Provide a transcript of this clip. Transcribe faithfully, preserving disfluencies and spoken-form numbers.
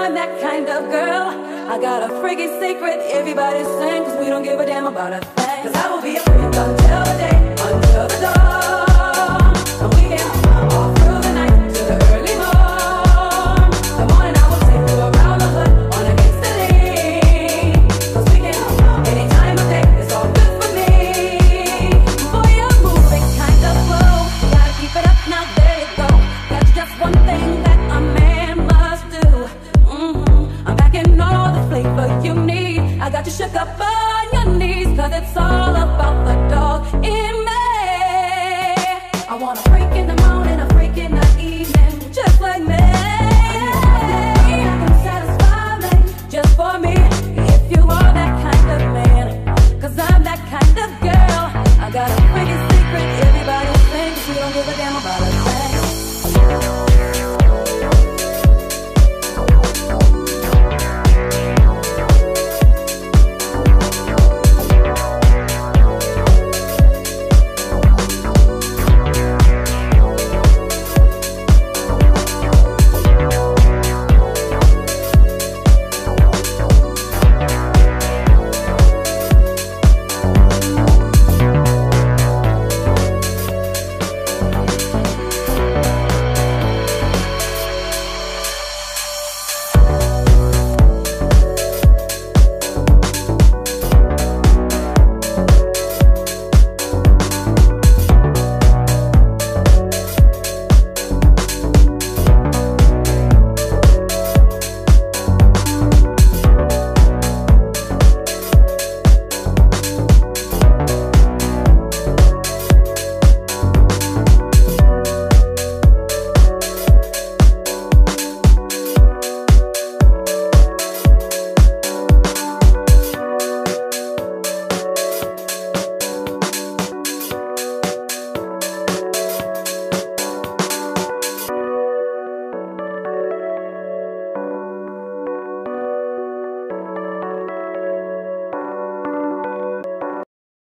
I'm that kind of girl. I got a freaky secret, everybody's saying, cause we don't give a damn about a thing. Cause I will be a freak until the day, until the dawn. And we can all through the night to the early morn. The morning I will take you around the hood on a gangsta lean. Cause we can, any time of day, it's all good for me. Boy, you're moving kind of slow, gotta keep it up now, there you go. That's just one thing that a man must do. Mm-hmm. I'm packing all the flavor you need. I got you shook up on your knees, cause it's all about the dough.